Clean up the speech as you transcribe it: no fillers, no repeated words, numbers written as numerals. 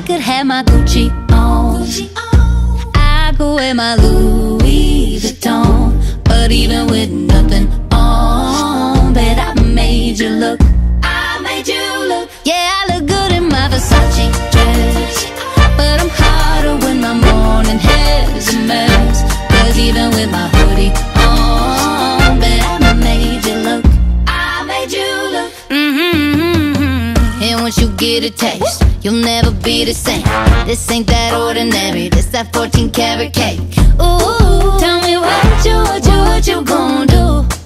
could have my Gucci on, I could wear my Louis Vuitton. But even with nothing on, bet I made you look. I made you look. Yeah, I look good in my Versace dress, but I'm hotter when my morning hair's a mess. Cause even with my hoodie on, bet I made you look. I made you look. And once you get a taste, you'll never be the same. This ain't that ordinary, this that 14 karat cake. Ooh, tell me what you gon' do